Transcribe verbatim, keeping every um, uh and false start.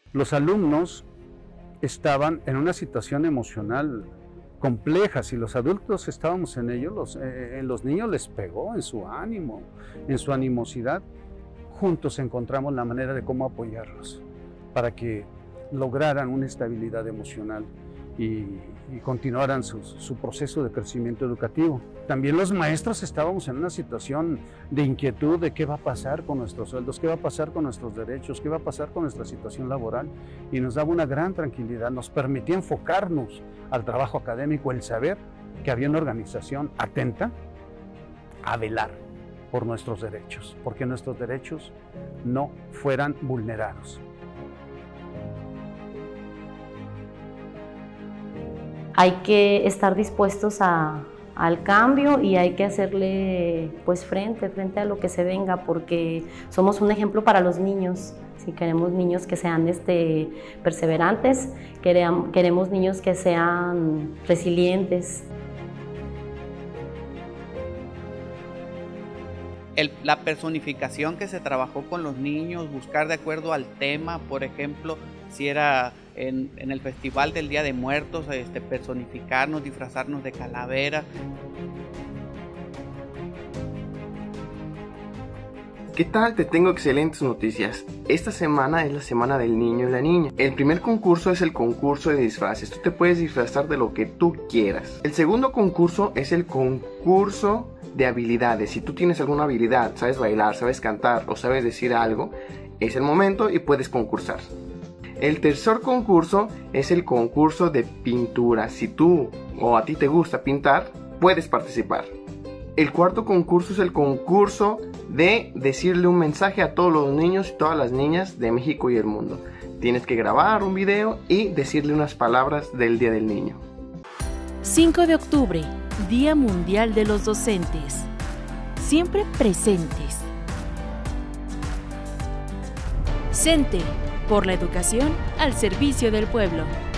Los alumnos estaban en una situación emocional compleja. Si los adultos estábamos en ello, los, eh, en los niños les pegó en su ánimo, en su animosidad. Juntos encontramos la manera de cómo apoyarlos para que lograran una estabilidad emocional y, y continuaran su, su proceso de crecimiento educativo. También los maestros estábamos en una situación de inquietud de qué va a pasar con nuestros sueldos, qué va a pasar con nuestros derechos, qué va a pasar con nuestra situación laboral, y nos daba una gran tranquilidad, nos permitía enfocarnos al trabajo académico, el saber que había una organización atenta a velar por nuestros derechos, porque nuestros derechos no fueran vulnerados. Hay que estar dispuestos a, al cambio y hay que hacerle pues frente, frente a lo que se venga, porque somos un ejemplo para los niños. Si queremos niños que sean este, perseverantes, queremos, queremos niños que sean resilientes. El, la personificación que se trabajó con los niños, buscar de acuerdo al tema, por ejemplo, si era en, en el Festival del Día de Muertos, este, personificarnos, disfrazarnos de calavera. ¿Qué tal? Te tengo excelentes noticias. Esta semana es la semana del niño y la niña. El primer concurso es el concurso de disfraces. Tú te puedes disfrazar de lo que tú quieras. El segundo concurso es el concurso de habilidades. Si tú tienes alguna habilidad, sabes bailar, sabes cantar o sabes decir algo, es el momento y puedes concursar. El tercer concurso es el concurso de pintura. Si tú o a ti te gusta pintar, puedes participar. El cuarto concurso es el concurso de decirle un mensaje a todos los niños y todas las niñas de México y el mundo. Tienes que grabar un video y decirle unas palabras del Día del Niño. cinco de octubre, Día Mundial de los Docentes. Siempre presentes. CENTE, por la educación al servicio del pueblo.